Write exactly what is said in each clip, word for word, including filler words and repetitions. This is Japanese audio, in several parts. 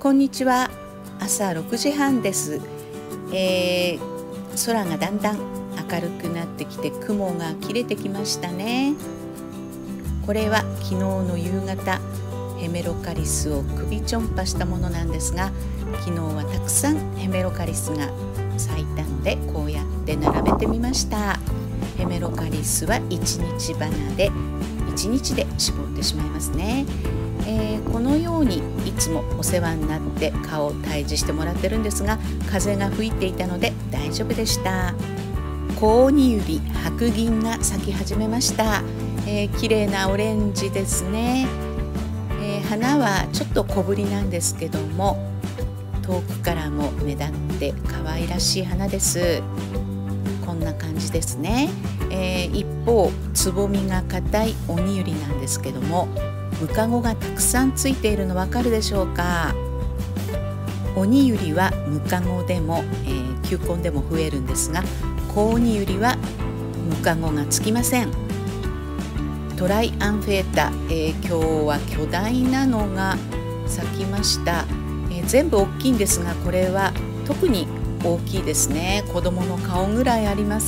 こんにちは。朝ろくじはんです、えー、空がだんだん明るくなってきて雲が切れてきましたね。これは昨日の夕方ヘメロカリスを首ちょんぱしたものなんですが、昨日はたくさんヘメロカリスが咲いたのでこうやって並べてみました。ヘメロカリスはいちにち花でいちにちで絞ってしまいますね。えー、このようにいつもお世話になって顔を退治してもらってるんですが、風が吹いていたので大丈夫でした。コオニユリ白銀が咲き始めました。えー、綺麗なオレンジですね。えー、花はちょっと小ぶりなんですけども、遠くからも目立って可愛らしい花です。こんな感じですね。えー、一方つぼみが硬いオニユリなんですけども、ムカゴがたくさんついているのわかるでしょうか。オニユリはムカゴでも、えー、球根でも増えるんですが、コオニユリはムカゴがつきません。トライアンフェータ、えー、今日は巨大なのが咲きました。えー、全部大きいんですが、これは特に大きいですね。子供の顔ぐらいあります。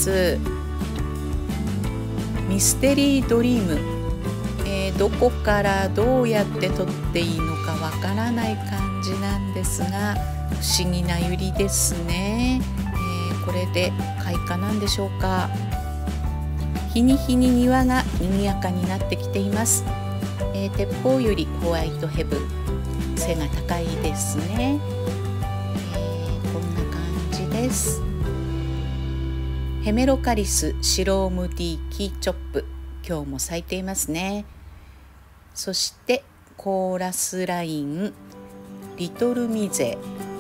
ミステリードリーム、えー、どこからどうやって撮っていいのかわからない感じなんですが、不思議なユリですね。えー、これで開花なんでしょうか。日に日に庭が賑やかになってきています。えー、鉄砲ユリホワイトヘブン、背が高いですね。えー、こんな感じです。ヘメロカリスシロームディキーチョップ、今日も咲いていますね。そしてコーラスラインリトルミゼ、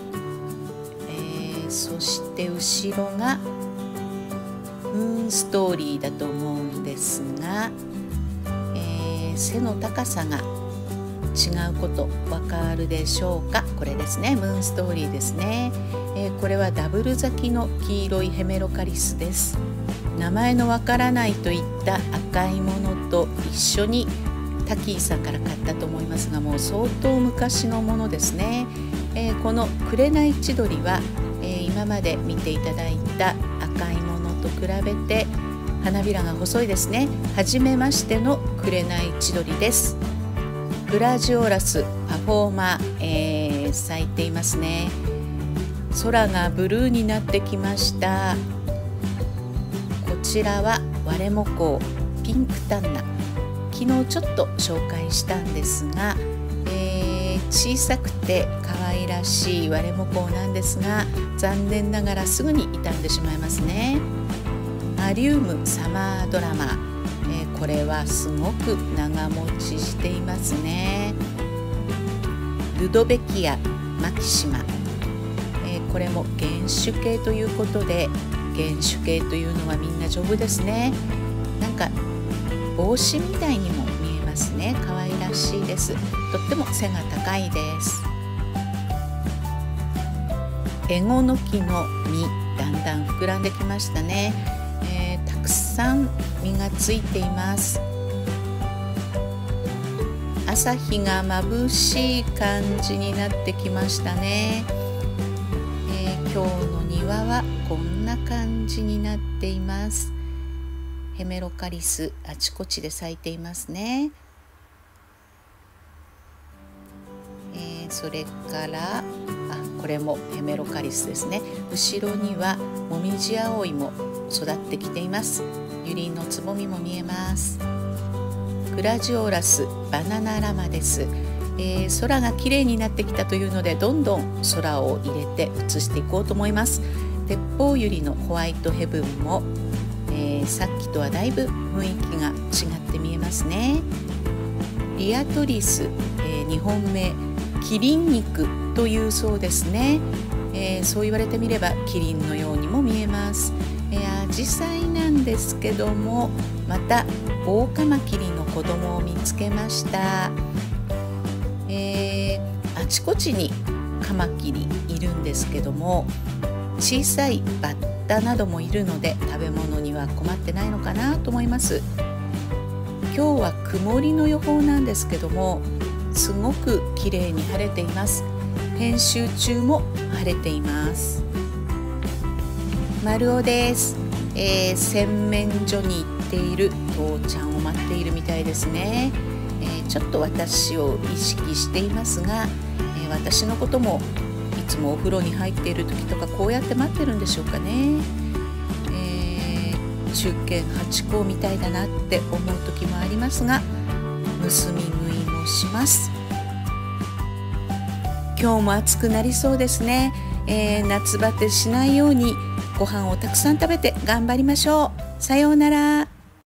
えー、そして後ろがムーンストーリーだと思うんですが、えー、背の高さが違うことわかるでしょうか。これですね、ムーンストーリーですね。えー、これはダブル咲きの黄色いヘメロカリスです。名前のわからないといった赤いものと一緒にタキーさんから買ったと思いますが、もう相当昔のものですね。えー、この紅千鳥は、えー、今まで見ていただいた赤いものと比べて花びらが細いですね。はじめましての紅千鳥です。グラジオラスパフォーマー、えー、咲いていますね。空がブルーになってきました。こちらはワレモコウピンクタンナ、昨日ちょっと紹介したんですが、えー、小さくて可愛らしいワレモコウなんですが、残念ながらすぐに傷んでしまいますね。アリウムサマードラマ、えー、これはすごく長持ちしていますね。ルドベキアマキシマ、えー、これも原種系ということで、原種系というのはみんな丈夫ですね。なんか帽子みたいにも見えますね。可愛らしいです。とっても背が高いです。エゴノキの実、だんだん膨らんできましたね。えー、たくさん実がついています。朝日が眩しい感じになってきましたね。えー、今日の庭はこんな感じになっています。ヘメロカリスあちこちで咲いていますね。えー、それからあこれもヘメロカリスですね。後ろにはモミジアオイも育ってきています。ユリのつぼみも見えます。グラジオラスバナナラマです。えー、空が綺麗になってきたというので、どんどん空を入れて写していこうと思います。鉄砲ユリのホワイトヘブンもえー、さっきとはだいぶ雰囲気が違って見えますね。リアトリス、えー、日本名キリン肉というそうですね。えー、そう言われてみればキリンのようにも見えます。えー、アジサイなんですけども、またオオカマキリの子供を見つけました。えー、あちこちにカマキリいるんですけども、小さいバッタなどもいるので食べ物には困ってないのかなと思います。今日は曇りの予報なんですけども、すごく綺麗に晴れています。 編集中も晴れています。丸尾です。えー、洗面所に行っている父ちゃんを待っているみたいですね。えー、ちょっと私を意識していますが、えー、私のこともいつもお風呂に入っている時とかこうやって待ってるんでしょうかね。えー、中堅八高みたいだなって思う時もありますが、盗み食いもします。今日も暑くなりそうですね。えー、夏バテしないようにご飯をたくさん食べて頑張りましょう。さようなら。